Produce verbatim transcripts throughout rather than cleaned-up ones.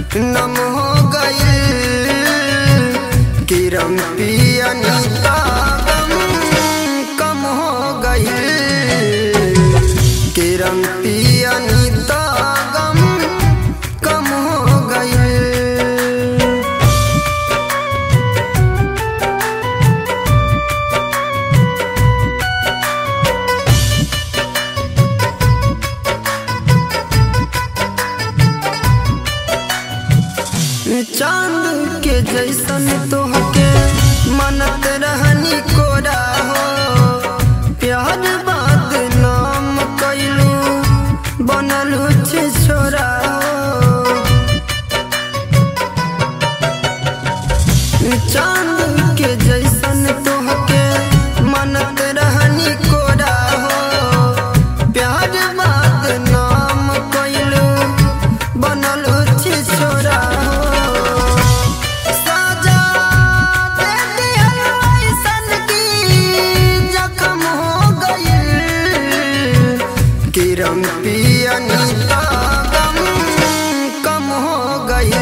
नम हो गई किरण पियनीता गम कम हो गई किरण पियनीता गम कम हो गई। चांद के जैसन तोहके मनत रहनी कोरा हो प्यार बाद नाम कैलू बनलू छे छोरा हो। चांद के जैसन तोहके मनत रहनी कोरा हो प्यार बाद नाम कैलू बनलू छे छोरा हो। किरण पियनीता गम कम हो गई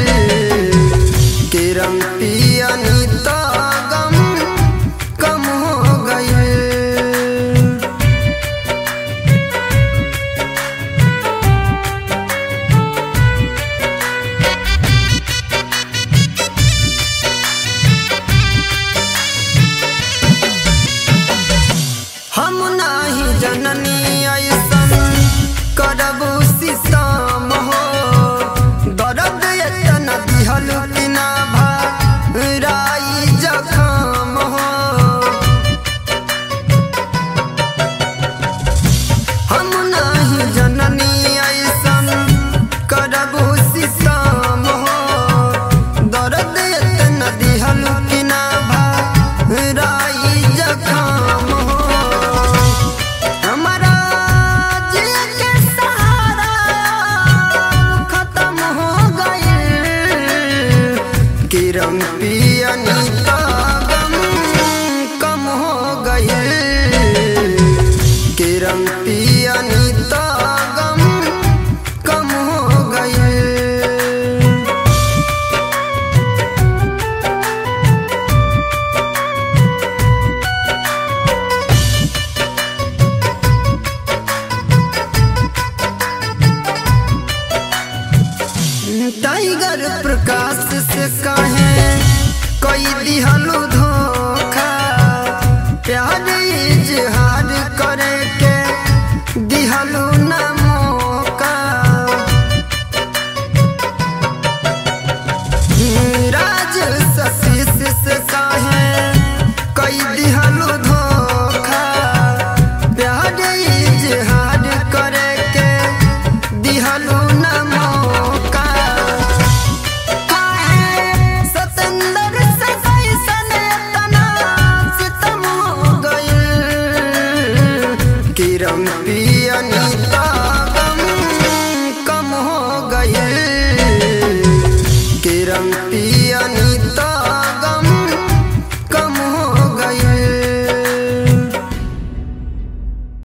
किरण पियनीता गम कम हो गई। हम नाही जननी करबू सीताम हो दर्द एतना दिहल कि ना भराई जखम हो। हम नहीं जननी ऐसन करबू सीताम हो दर्द एतना दिहल कि ना भराई जखम हो। हमारा किरण पियनीता गम कम हो गई किरण पियनीता गम कम हो गई। टाइगर प्रकाश से